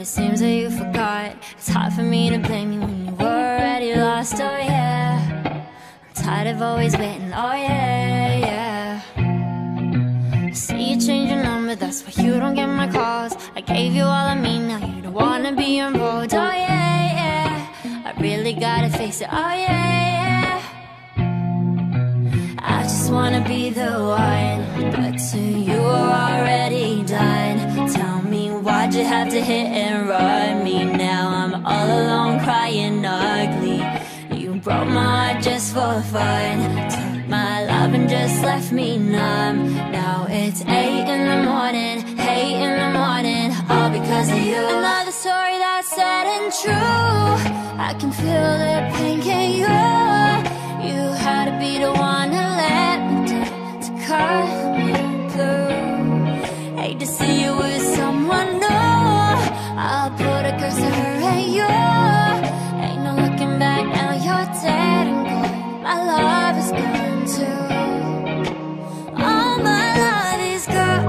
it seems that you forgot. It's hard for me to blame you when you were already lost, oh yeah. I'm tired of always waiting, oh yeah, yeah. I see you change your number, that's why you don't get my calls. I gave you all of me, now you don't wanna be involved, oh yeah, yeah. I really gotta face it, oh yeah, yeah. I just wanna be the one, but to you are already done. Tell me, why'd you have to hit and run me? Now I'm all alone crying ugly. You broke my heart just for fun, took my love and just left me numb. Now it's 8 in the morning, 8 in the morning, all because of you. Another story that's sad and true. I can feel the pain, can you? You had to be the one to let me down, to cut me blue. Hate to see you with someone new. I'll put a curse to her and you. Ain't no looking back, now you're dead and gone. My love is gone too. All my love is gone.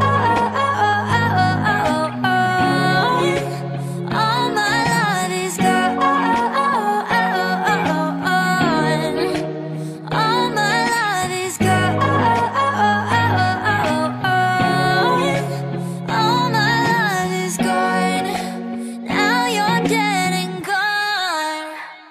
All my love is gone. All my love is gone. All my love is gone. Now you're dead and gone.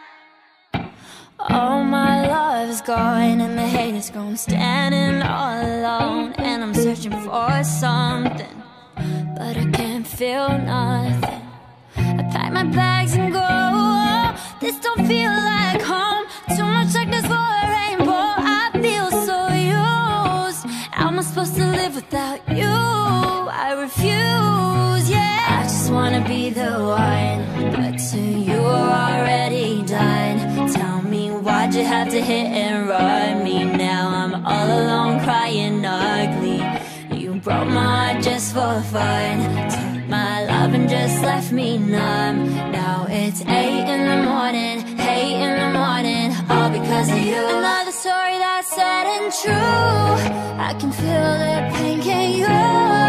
All my love is gone, and the hate is gone. Standing all alone, and I'm searching for something, but I can't feel nothing. I pack my bags and go. This don't feel like home. Too much darkness for a rainbow. I feel so used. How am I supposed to live without you? I refuse, yeah. I just wanna be the one, but to you are already done. Tell me, why'd you have to hit and run me? Now I'm all alone crying ugly. You broke my heart just for fun, took my love and just left me numb. Now it's 8 in the morning, 8 in the morning, all because of you. Another story that's sad and true. I can feel the pain, can you?